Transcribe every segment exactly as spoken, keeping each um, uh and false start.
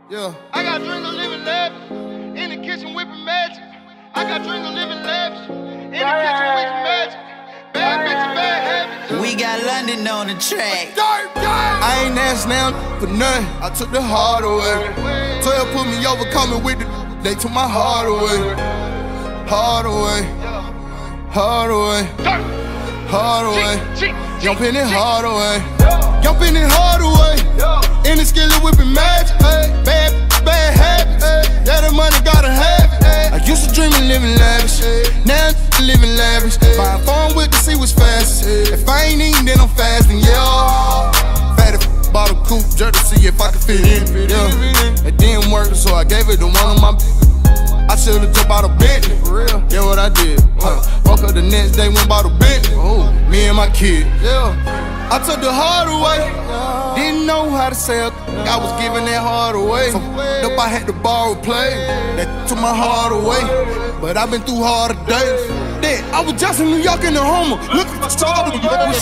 Yeah. I got dreams of living lavish. In the kitchen whipping magic. I got dreams of living lavish. In the kitchen whipping magic. Bad bitches, bad habits. We got London on the track. I ain't asked now for nothing. I took the heart away. twelve put me over, coming with the. They took my heart away. Heart away. Heart away. Hard away. Jumping it hard away. Jumping it hard away. In the skillet whipping magic. Bad, bad habits. Yeah, the money gotta have it. I used to dream of living lavish. Now I'm living lavish. Buying phone with to see what's fastest. If I ain't eating, then I'm fasting. Yeah. Fatty bottle coupe, jerk to see if I could fit in. Yeah. It didn't work, so I gave it to one of my. I should've jumped out of Bentley, for real. Yeah, what I did. Uh, woke up the next day, went bought a Bentley. Oh, me and my kid. Yeah. I took the heart away. Didn't know how to sell. I was giving that heart away. So up, I had to borrow play. That took my heart away. But I've been through harder days. Then I was just in New York in the Homer, looking for stars.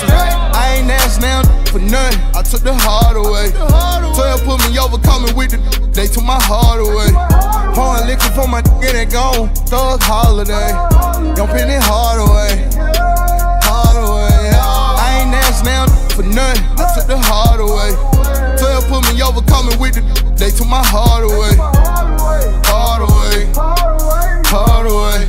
I ain't asked now for nothing. I took the heart away. twelve put me over, coming with the. They took my heart away. Pouring liquor for my nigga that gone. Thug holiday. Jumping it hard away. Hard away. I ain't asked now for nothing. I took the heart away. twelve put me over, coming with the. They took my heart away. Hard away. Hard away.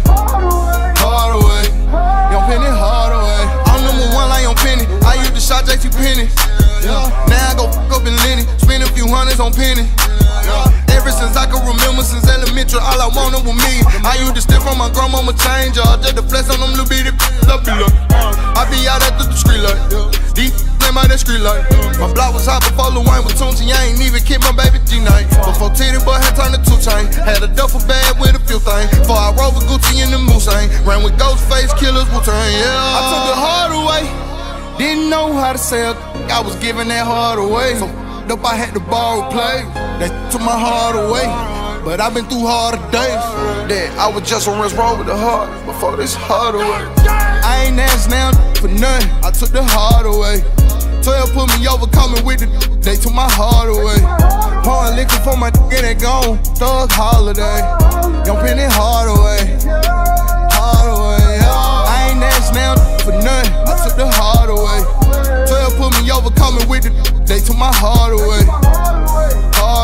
Hard away. Jumping it hard away. I'm number one like on Penny. I used to shot J T Penny. Yeah. Now I go fuck up in Lenny. Spend a few hundreds on Penny. Yeah. Ever since I can remember, since elementary, all I wanted was me. I used to steal from my grandmama change, uh, just to flex on them little bitty up look. I be out at the street light. These name out that street light. My block was hot before Lil Wayne was tuned. I ain't even kick my baby G night. Before Titty Boy had turned to two chain. Had a duffel bag with a few things. Before I rode with Gucci in the Moose ain't. Ran with Ghostface Killers, Wu-Tang, yeah. I took the heart away. Didn't know how to sell. I was giving that heart away. So up, I had to borrow play. That took my heart away. But I've been through harder days. That I was just on Rinse Road with the heart before this heart away. I ain't asked now for nothing. I took the heart away. twelve put me over, coming with the. They took my heart away. Pouring liquor for my nigga that gone. Thug holiday. Jumping it hard away. Hard away. I ain't asked now for nothing. I took the heart away. twelve put me over, coming with the. They took my heart away. Hard